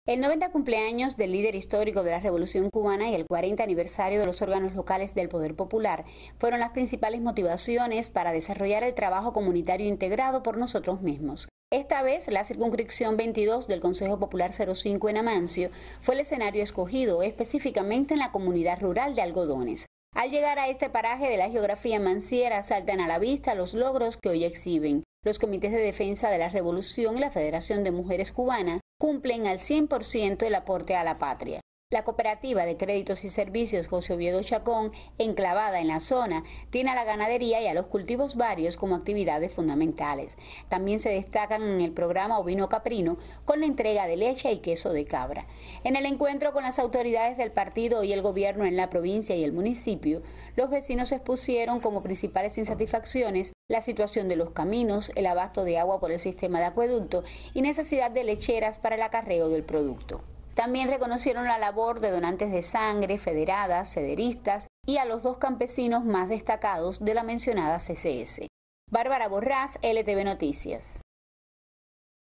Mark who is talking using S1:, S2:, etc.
S1: El 90 cumpleaños del líder histórico de la Revolución Cubana y el 40 aniversario de los órganos locales del Poder Popular fueron las principales motivaciones para desarrollar el trabajo comunitario integrado por nosotros mismos. Esta vez, la circunscripción 22 del Consejo Popular 05 en Amancio fue el escenario escogido, específicamente en la comunidad rural de Algodones. Al llegar a este paraje de la geografía manciera, saltan a la vista los logros que hoy exhiben. Los comités de defensa de la Revolución y la Federación de Mujeres Cubanas cumplen al 100% el aporte a la patria. La cooperativa de créditos y servicios José Oviedo Chacón, enclavada en la zona, tiene a la ganadería y a los cultivos varios como actividades fundamentales. También se destacan en el programa Ovino Caprino con la entrega de leche y queso de cabra. En el encuentro con las autoridades del partido y el gobierno en la provincia y el municipio, los vecinos expusieron como principales insatisfacciones la situación de los caminos, el abasto de agua por el sistema de acueducto y necesidad de lecheras para el acarreo del producto. También reconocieron la labor de donantes de sangre, federadas, sederistas y a los dos campesinos más destacados de la mencionada CCS. Bárbara Borrás, LTV Noticias.